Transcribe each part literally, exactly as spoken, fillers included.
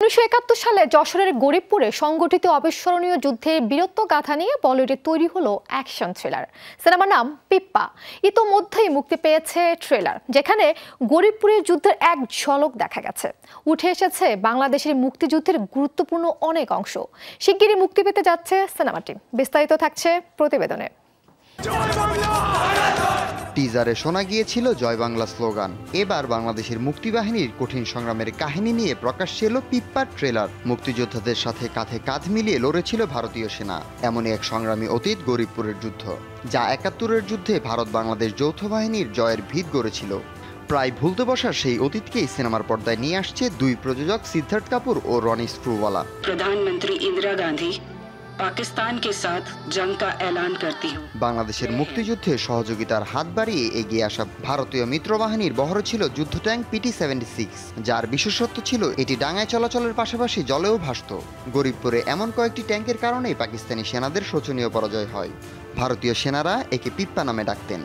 উনিশশো একাত্তর সালে যশোরের গরিবপুরে সংগঠিত অবিস্মরণীয় যুদ্ধের বীরত্ব গাথা নিয়ে বলিউডে তৈরি হলো অ্যাকশন থ্রিলার। সিনেমার নাম পিপ্পা। ইতোমধ্যেই মুক্তি পেয়েছে ট্রেলার, যেখানে গরিবপুরের যুদ্ধের এক ঝলক দেখা গেছে। উঠে এসেছে বাংলাদেশের মুক্তিযুদ্ধের গুরুত্বপূর্ণ অনেক অংশ। শিগগিরই মুক্তি পেতে যাচ্ছে সিনেমাটি। বিস্তারিত থাকছে প্রতিবেদনে। টিজারে শোনা গিয়েছিল জয় বাংলা স্লোগান। এবার বাংলাদেশের মুক্তিবাহিনীর কঠিন সংগ্রামের কাহিনী নিয়ে প্রকাশ্যে এলো পিপ্পার ট্রেলার। মুক্তিযোদ্ধাদের সাথে কাঁধে কাঁধ মিলিয়ে লড়েছিল ভারতীয় সেনা। এমনই এক সংগ্রামী অতীত গরিবপুরের যুদ্ধ, যা একাত্তরের যুদ্ধে ভারত বাংলাদেশ যৌথ বাহিনীর জয়ের ভিত গড়েছিল। প্রায় ভুলতে বসার সেই অতীতকেই সিনেমার পর্দায় নিয়ে আসছে দুই প্রযোজক সিদ্ধার্থ কাপুর ও রনি স্ক্রুওয়ালা। প্রধানমন্ত্রী ইন্দিরা গান্ধী পাকিস্তান কে সাথ জং কা এলান করতি হুঁ। বাংলাদেশের মুক্তিযুদ্ধে সহযোগিতার হাত বাড়িয়ে এগিয়ে আসা ভারতীয় মিত্রবাহিনীর বহরে ছিল যুদ্ধ ট্যাঙ্ক পিটি সেভেন্টি সিক্স, যার বিশেষত্ব ছিল এটি ডাঙায় চলাচলের পাশাপাশি জলেও ভাসত। গরিবপুরে এমন কয়েকটি ট্যাঙ্কের কারণেই পাকিস্তানি সেনাদের শোচনীয় পরাজয় হয়। ভারতীয় সেনারা একে পিপ্পা নামে ডাকতেন।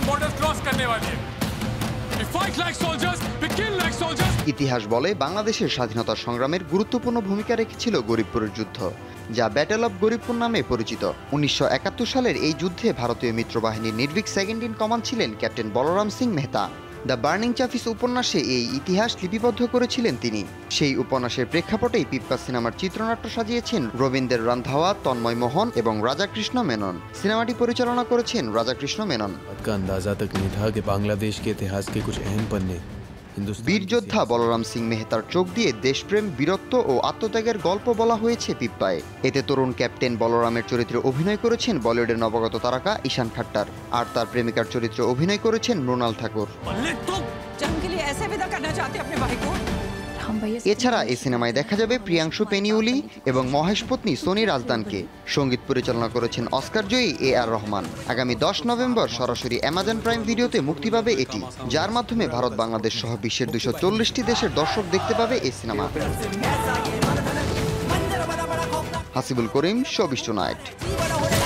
ইতিহাস বলে বাংলাদেশের স্বাধীনতা সংগ্রামের গুরুত্বপূর্ণ ভূমিকা রেখেছিল গরিবপুরের যুদ্ধ, যা ব্যাটেল অব গরিবপুর নামে পরিচিত। উনিশশো একাত্তর সালের এই যুদ্ধে ভারতীয় মিত্রবাহিনীর নির্ভীক সেকেন্ড ইন কমান্ড ছিলেন captain Balram Singh Mehta. The burning chaffs উপন্যাসে এই ইতিহাস লিপিবদ্ধ করেছিলেন তিনি। সেই উপন্যাসের প্রেক্ষাপটেই পিপ্পা সিনেমার চিত্রনাট্য সাজিয়েছেন রবীন্দ্র রান্ধাওয়া, তন্ময় মোহন এবং রাজাকৃষ্ণ মেনন। সিনেমাটি পরিচালনা করেছেন রাজাকৃষ্ণ মেনন। বীর যোদ্ধা বলরাম সিং মেহতার চোখ দিয়ে দেশপ্রেম, বীরত্ব ও আত্মত্যাগের গল্প বলা হয়েছে পিপ্পায়। এতে তরুণ ক্যাপ্টেন বলরামের চরিত্রে অভিনয় করেছেন বলিউডের নবাগত তারকা ঈশান খাট্টার, আর তার প্রেমিকার চরিত্রে অভিনয় করেছেন মৃণাল ঠাকুর। এছাড়া এই সিনেমায় দেখা যাবে প্রিয়াংশু পেনিউলি এবং মহেশ পত্নী সোনি রাজদানকে। সঙ্গীত পরিচালনা করেছেন অস্কার জয়ী এ আর রহমান। আগামী দশ নভেম্বর সরাসরি অ্যামাজন প্রাইম ভিডিওতে মুক্তি পাবে এটি, যার মাধ্যমে ভারত বাংলাদেশ সহ বিশ্বের দুইশো চল্লিশটি দেশের দর্শক দেখতে পাবে এই সিনেমা। Hasibul Karim, showbiz tonight.